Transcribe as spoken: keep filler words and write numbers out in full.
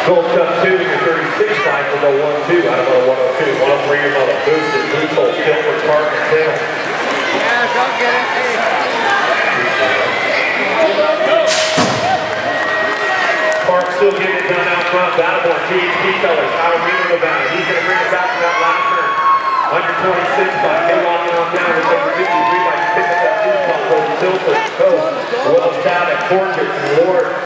Gold Cup two in your thirty-six fight will go one two out of one oh two. one oh three is on a boosted, Boothole, Guilford, Park, and Taylor. Yeah, don't get it. Hey. Park still getting it done out front. Battleborn, T H P colors, out of Reno, Nevada. He's going to bring it back to that last turn. under twenty-six by Hill walking on down with number fifty-three by pick up that two pump over Tilford, Coast, Wells, Town, and Portrait, and Ward.